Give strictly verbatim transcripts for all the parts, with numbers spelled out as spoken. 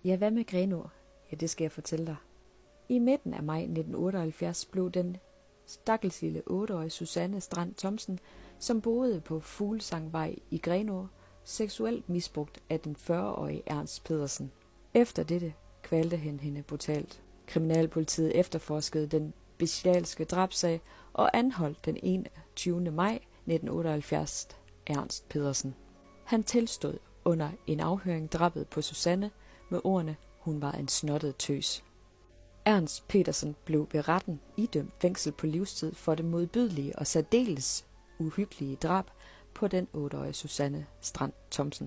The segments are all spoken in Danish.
Ja, hvad med Grenaa? Ja, det skal jeg fortælle dig. I midten af maj nitten otteoghalvfjerds blev den stakkels lille otteårige Susanne Strand Thomsen, som boede på Fuglsangvej i Grenaa, seksuelt misbrugt af den fyrre-årige Ernst Pedersen. Efter dette kvalte han hende brutalt. Kriminalpolitiet efterforskede den bestialske drabsag og anholdt den enogtyvende maj nitten otteoghalvfjerds Ernst Pedersen. Han tilstod under en afhøring drabet på Susanne med ordene, hun var en snottet tøs. Ernst Pedersen blev ved retten idømt fængsel på livstid for det modbydelige og særdeles uhyggelige drab på den otteårige Susanne Strand Thomsen.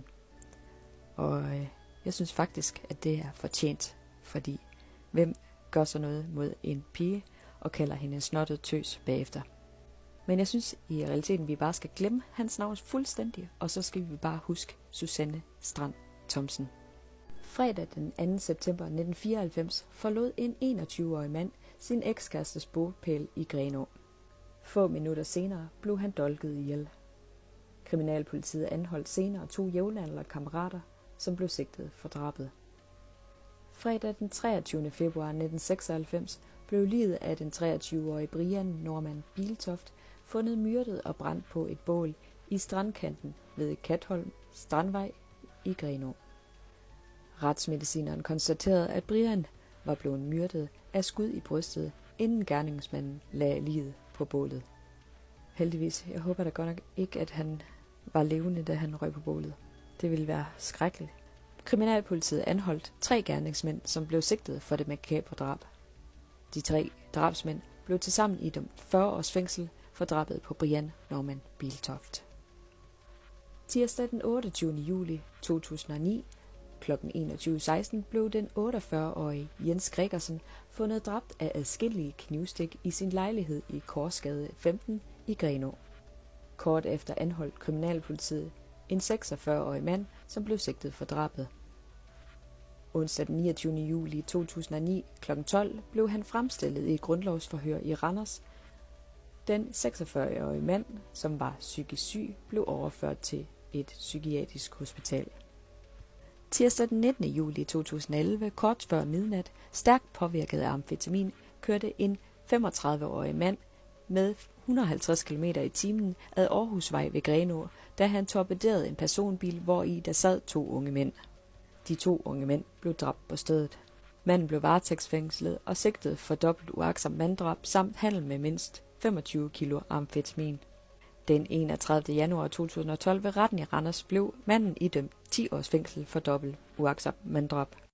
Og øh, jeg synes faktisk, at det er fortjent, fordi hvem gør så noget mod en pige og kalder hende en snottet tøs bagefter? Men jeg synes i realiteten, vi bare skal glemme hans navn fuldstændig, og så skal vi bare huske Susanne Strand Thomsen. Fredag den anden september nitten fireoghalvfems forlod en enogtyve-årig mand sin ekskærestes bopæl i Grenaa. Få minutter senere blev han dolket ihjel. Kriminalpolitiet anholdt senere to jævnaldrende kammerater, som blev sigtet for drabet. Fredag den treogtyvende februar nitten seksoghalvfems blev liget af den treogtyve-årige Brian Norman Biltoft fundet myrdet og brændt på et bål i strandkanten ved Katholm Strandvej i Grenaa. Retsmedicineren konstaterede, at Brian var blevet myrdet af skud i brystet, inden gerningsmanden lagde liget på bålet. Heldigvis, jeg håber da godt nok ikke, at han var levende, da han røg på bålet. Det ville være skrækkeligt. Kriminalpolitiet anholdt tre gerningsmænd, som blev sigtet for det makabre drab. De tre drabsmænd blev tilsammen idømt fyrre års fængsel for drabet på Brian Norman Biltoft. Tirsdag den otteogtyvende juli to tusind og ni klokken enogtyve seksten blev den otteogfyrre-årige Jens Gregersen fundet dræbt af adskillige knivstik i sin lejlighed i Korsgade femten i Grenaa. Kort efter anholdt kriminalpolitiet en seksogfyrre-årig mand, som blev sigtet for drabet. Onsdag den niogtyvende juli to tusind og ni klokken tolv blev han fremstillet i et grundlovsforhør i Randers. Den seksogfyrre-årige mand, som var psykisk syg, blev overført til et psykiatrisk hospital. Tirsdag den nittende juli to tusind og elleve, kort før midnat, stærkt påvirket af amfetamin, kørte en femogtredive-årig mand med et hundrede og halvtreds kilometer i timen ad Aarhusvej ved Grenaa, da han torpederede en personbil, hvori der sad to unge mænd. De to unge mænd blev dræbt på stedet. Manden blev varetægtsfængslet og sigtet for dobbelt uagtsomt manddrab samt handel med mindst femogtyve kilo amfetamin. Den enogtredivte januar to tusind og tolv ved retten i Randers blev manden idømt ti års fængsel for dobbelt uagtsomt manddrab.